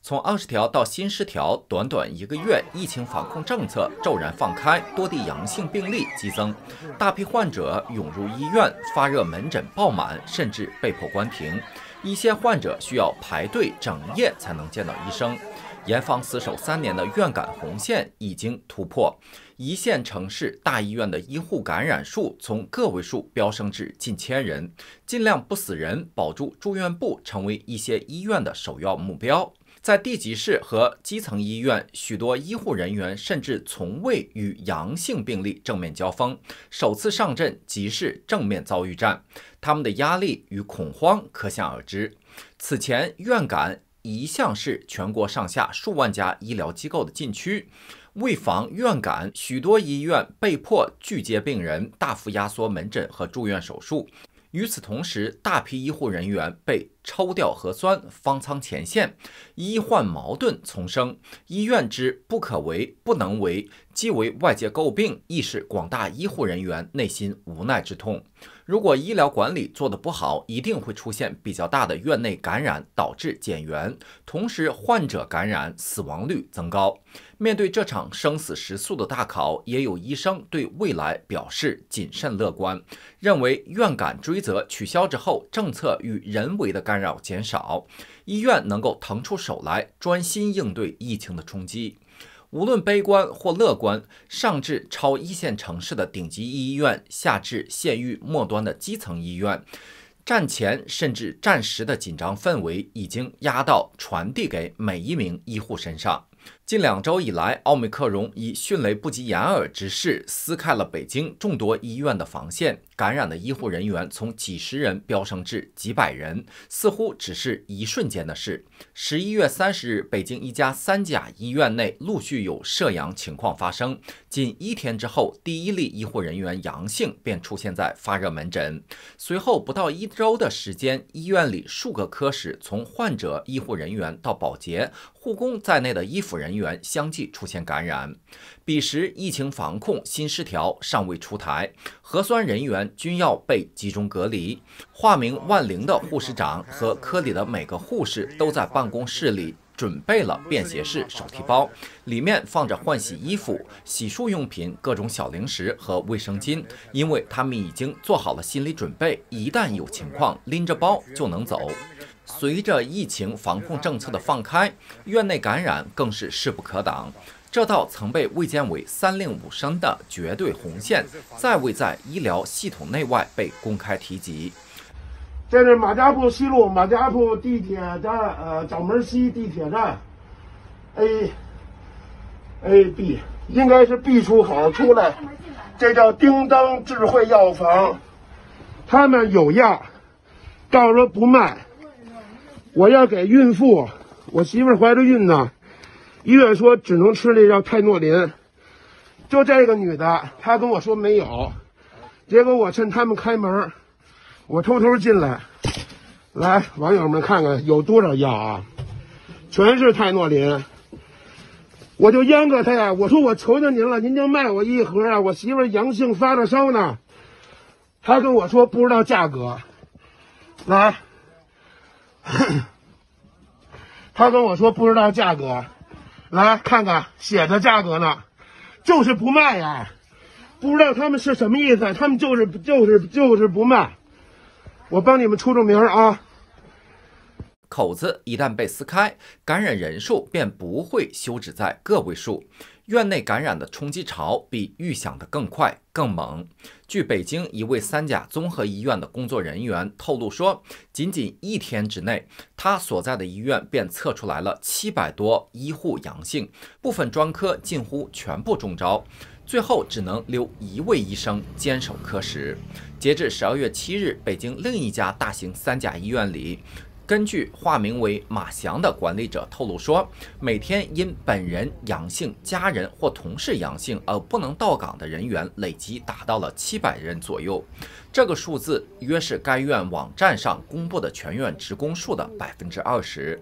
从20条到新10条，短短1个月，疫情防控政策骤然放开，多地阳性病例激增，大批患者涌入医院，发热门诊爆满，甚至被迫关停。一些患者需要排队整夜才能见到医生。严防死守3年的院感红线已经突破，一线城市大医院的医护感染数从个位数飙升至近1000人，尽量不死人，保住住院部成为一些医院的首要目标。在地级市和基层医院，许多医护人员甚至从未与阳性病例正面交锋，首次上阵即是正面遭遇战，他们的压力与恐慌可想而知。此前院感一向是全国上下数万家医疗机构的禁区，为防院感，许多医院被迫拒接病人，大幅压缩门诊和住院手术。与此同时，大批医护人员被抽调核酸，方舱前线，医患矛盾丛生。医院之不可为、不能为，既为外界诟病，亦是广大医护人员内心无奈之痛。如果医疗管理做得不好，一定会出现比较大的院内感染，导致减员，同时患者感染，死亡率增高。面对这场生死时速的大考，也有医生对未来表示谨慎乐观，认为院感追责取消之后，政策与人为的干扰减少，医院能够腾出手来，专心应对疫情的冲击。无论悲观或乐观，上至超一线城市的顶级医院，下至县域末端的基层医院，战前甚至战时的紧张氛围已经压到传递给每一名医护身上。近2周以来，奥密克戎以迅雷不及掩耳之势撕开了北京众多医院的防线，感染的医护人员从几十人飙升至几百人，似乎只是一瞬间的事。11月30日，北京一家3甲医院内陆续有涉阳情况发生，仅1天之后，第1例医护人员阳性便出现在发热门诊，随后不到1周的时间，医院里数个科室，从患者、医护人员到保洁、护工在内的医辅人员相继出现感染。彼时疫情防控新10条尚未出台，核酸人员均要被集中隔离。化名万灵的护士长和科里的每个护士都在办公室里准备了便携式手提包，里面放着换洗衣服、洗漱用品、各种小零食和卫生巾，因为他们已经做好了心理准备，一旦有情况，拎着包就能走。随着疫情防控政策的放开，院内感染更是势不可挡。这道曾被卫健委3令5申的绝对红线，再未在医疗系统内外被公开提及。 这是马家铺西路马家铺地铁站，掌门西地铁站 A、B， 应该是 B 出口出来，这叫叮当智慧药房，他们有药，到时候不卖。我要给孕妇，我媳妇儿怀着孕呢，医院说只能吃那叫泰诺林，就这个女的，她跟我说没有，结果我趁他们开门，我偷偷进来，来，网友们看看有多少药啊，全是泰诺林。我就央个他呀，我说我求求您了，您就卖我1盒啊，我媳妇儿阳性发着烧呢。他跟我说不知道价格，来，他跟我说不知道价格，来看看写着价格呢，就是不卖呀，不知道他们是什么意思，他们就是不卖。我帮你们出名啊！ 口子一旦被撕开，感染人数便不会休止在个位数。院内感染的冲击潮比预想的更快更猛。据北京一位3甲综合医院的工作人员透露说，仅仅1天之内，他所在的医院便测出来了700多医护阳性，部分专科近乎全部中招。最后只能留1位医生坚守科室。截至12月7日，北京另一家大型3甲医院里，根据化名为马翔的管理者透露说，每天因本人阳性、家人或同事阳性而不能到岗的人员累计达到了700人左右。这个数字约是该院网站上公布的全院职工数的20%。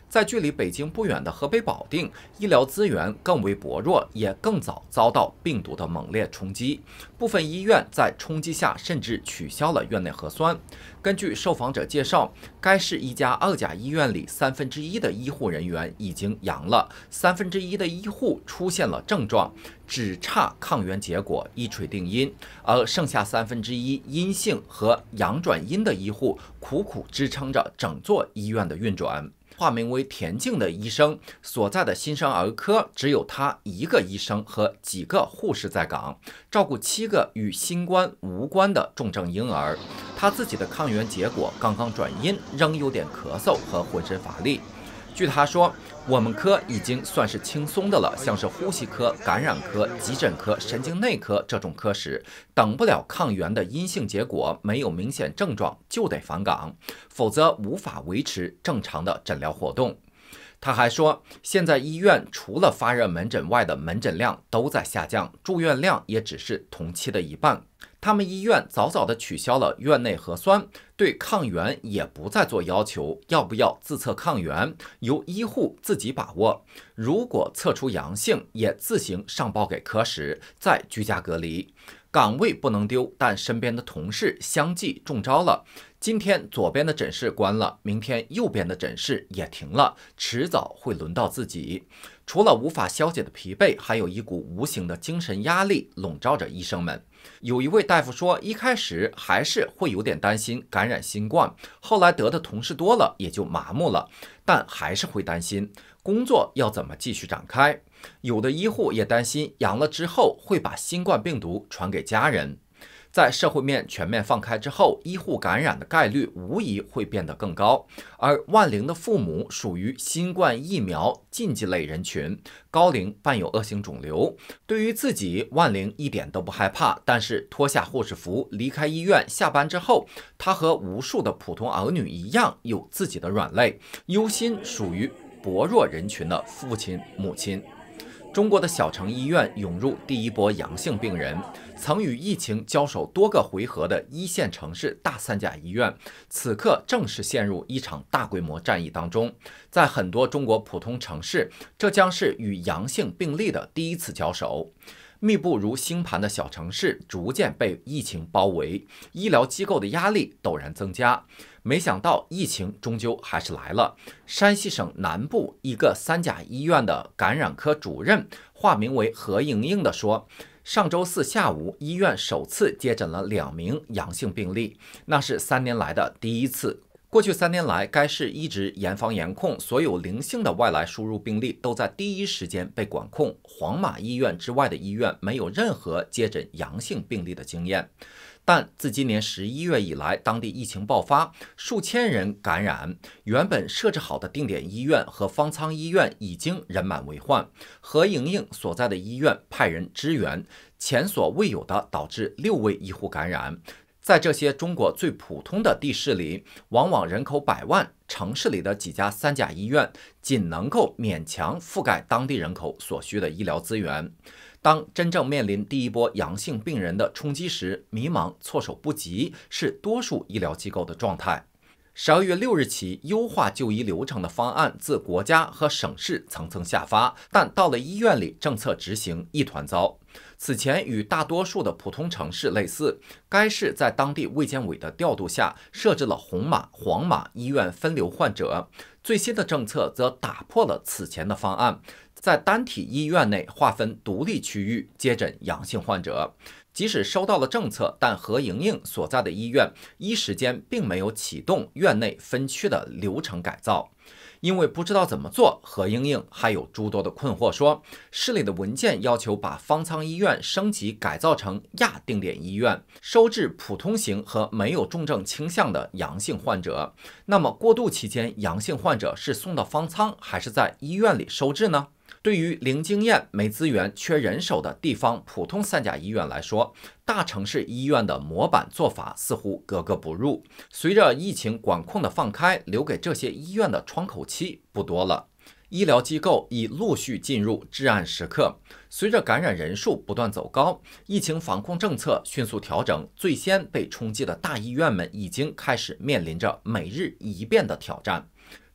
在距离北京不远的河北保定，医疗资源更为薄弱，也更早遭到病毒的猛烈冲击。部分医院在冲击下甚至取消了院内核酸。根据受访者介绍，该市一家2甲医院里1/3的医护人员已经阳了，1/3的医护出现了症状，只差抗原结果一锤定音，而剩下1/3阴性和阳转阴的医护苦苦支撑着整座医院的运转。化名为田静的医生所在的新生儿科只有他一个医生和几个护士在岗，照顾7个与新冠无关的重症婴儿。他自己的抗原结果刚刚转阴，仍有点咳嗽和浑身乏力。据他说，我们科已经算是轻松的了，像是呼吸科、感染科、急诊科、神经内科这种科室，等不了抗原的阴性结果，没有明显症状就得返岗，否则无法维持正常的诊疗活动。他还说，现在医院除了发热门诊外的门诊量都在下降，住院量也只是同期的一半。他们医院早早地取消了院内核酸，对抗原也不再做要求，要不要自测抗原由医护自己把握，如果测出阳性也自行上报给科室，再居家隔离。岗位不能丢，但身边的同事相继中招了。今天左边的诊室关了，明天右边的诊室也停了，迟早会轮到自己。除了无法消解的疲惫，还有一股无形的精神压力笼罩着医生们。有一位大夫说，一开始还是会有点担心感染新冠，后来得的同事多了也就麻木了，但还是会担心工作要怎么继续展开。有的医护也担心阳了之后会把新冠病毒传给家人。在社会面全面放开之后，医护感染的概率无疑会变得更高。而万龄的父母属于新冠疫苗禁忌类人群，高龄伴有恶性肿瘤。对于自己，万龄一点都不害怕，但是脱下护士服离开医院，下班之后，他和无数的普通儿女一样，有自己的软肋，忧心属于薄弱人群的父亲母亲。中国的小城医院涌入第一波阳性病人，曾与疫情交手多个回合的一线城市大3甲医院，此刻正式陷入一场大规模战役当中。在很多中国普通城市，这将是与阳性病例的第一次交手。密布如星盘的小城市逐渐被疫情包围，医疗机构的压力陡然增加。没想到疫情终究还是来了。山西省南部一个3甲医院的感染科主任，化名为何莹莹的说，上周4下午，医院首次接诊了2名阳性病例，那是3年来的第一次。过去3年来，该市一直严防严控，所有零星的外来输入病例都在第一时间被管控。黄码医院之外的医院没有任何接诊阳性病例的经验。但自今年11月以来，当地疫情爆发，数千人感染，原本设置好的定点医院和方舱医院已经人满为患。何莹莹所在的医院派人支援，前所未有的导致6位医护感染。在这些中国最普通的地市里，往往人口100万，城市里的几家3甲医院仅能够勉强覆盖当地人口所需的医疗资源。当真正面临第一波阳性病人的冲击时，迷茫、措手不及是多数医疗机构的状态。12月6日起，优化就医流程的方案自国家和省市层层下发，但到了医院里，政策执行一团糟。此前与大多数的普通城市类似，该市在当地卫健委的调度下设置了红码、黄码医院分流患者。最新的政策则打破了此前的方案，在单体医院内划分独立区域接诊阳性患者。即使收到了政策，但何莹莹所在的医院一时间并没有启动院内分区的流程改造。因为不知道怎么做，何莹莹还有诸多的困惑，说市里的文件要求把方舱医院升级改造成亚定点医院，收治普通型和没有重症倾向的阳性患者。那么过渡期间，阳性患者是送到方舱还是在医院里收治呢？对于零经验、没资源、缺人手的地方普通3甲医院来说，大城市医院的模板做法似乎格格不入。随着疫情管控的放开，留给这些医院的窗口期不多了。医疗机构已陆续进入至暗时刻。随着感染人数不断走高，疫情防控政策迅速调整，最先被冲击的大医院们已经开始面临着每日一变的挑战。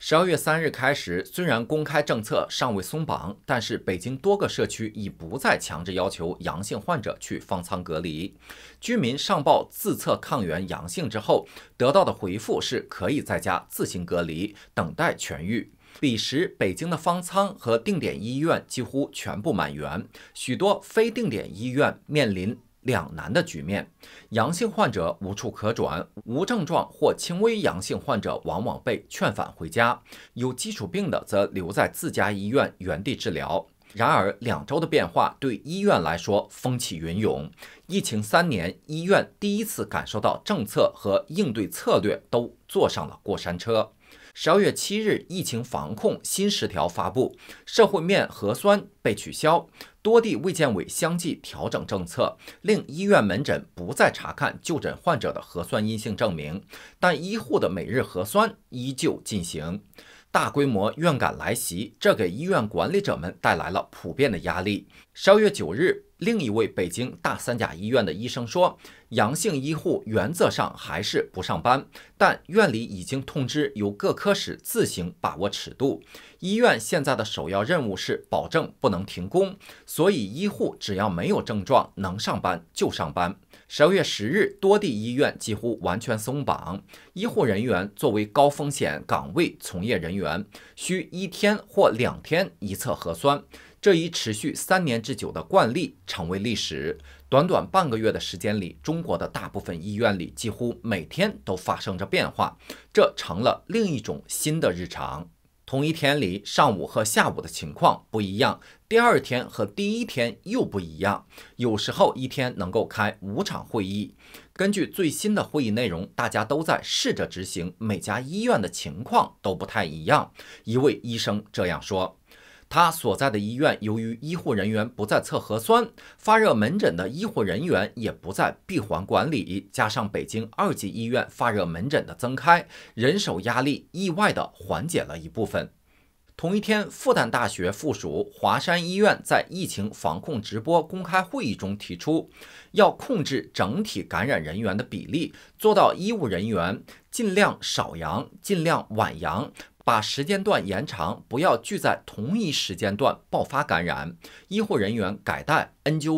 12月3日开始，虽然公开政策尚未松绑，但是北京多个社区已不再强制要求阳性患者去方舱隔离。居民上报自测抗原阳性之后，得到的回复是可以在家自行隔离，等待痊愈。彼时，北京的方舱和定点医院几乎全部满员，许多非定点医院面临两难的局面，阳性患者无处可转，无症状或轻微阳性患者往往被劝返回家，有基础病的则留在自家医院原地治疗。然而，2周的变化对医院来说风起云涌。疫情3年，医院第一次感受到政策和应对策略都坐上了过山车。12月7日，疫情防控新10条发布，社会面核酸被取消，多地卫健委相继调整政策，令医院门诊不再查看就诊患者的核酸阴性证明，但医护的每日核酸依旧进行。大规模院感来袭，这给医院管理者们带来了普遍的压力。12月9日，另一位北京大3甲医院的医生说，阳性医护原则上还是不上班，但院里已经通知由各科室自行把握尺度。医院现在的首要任务是保证不能停工，所以医护只要没有症状，能上班就上班。12月10日，多地医院几乎完全松绑，医护人员作为高风险岗位从业人员，需1天或2天一测核酸。这一持续3年之久的惯例成为历史。短短半个月的时间里，中国的大部分医院里几乎每天都发生着变化，这成了另一种新的日常。同一天里，上午和下午的情况不一样，第二天和第一天又不一样。有时候一天能够开5场会议。根据最新的会议内容，大家都在试着执行，每家医院的情况都不太一样。一位医生这样说。他所在的医院由于医护人员不再测核酸，发热门诊的医护人员也不再闭环管理，加上北京2级医院发热门诊的增开，人手压力意外地缓解了一部分。同一天，复旦大学附属华山医院在疫情防控直播公开会议中提出，要控制整体感染人员的比例，做到医务人员尽量少阳，尽量晚阳，把时间段延长，不要聚在同一时间段爆发感染。医护人员改戴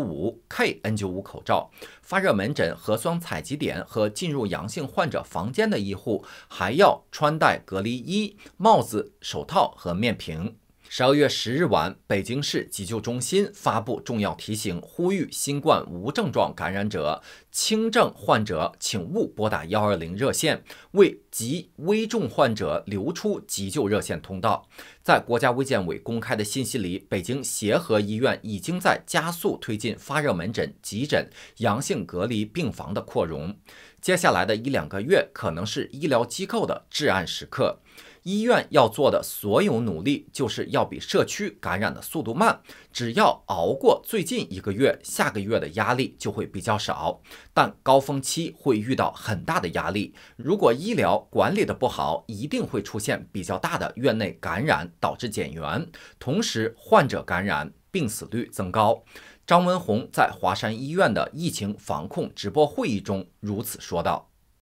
N95、KN95 口罩。发热门诊、核酸采集点和进入阳性患者房间的医护还要穿戴隔离衣、帽子、手套和面屏。12月10日晚，北京市急救中心发布重要提醒，呼吁新冠无症状感染者、轻症患者请勿拨打120热线，为极危重患者留出急救热线通道。在国家卫健委公开的信息里，北京协和医院已经在加速推进发热门诊、急诊、阳性隔离病房的扩容。接下来的1-2个月可能是医疗机构的至暗时刻。医院要做的所有努力，就是要比社区感染的速度慢。只要熬过最近1个月，下个月的压力就会比较少。但高峰期会遇到很大的压力。如果医疗管理的不好，一定会出现比较大的院内感染，导致减员，同时患者感染，病死率增高。张文宏在华山医院的疫情防控直播会议中如此说道。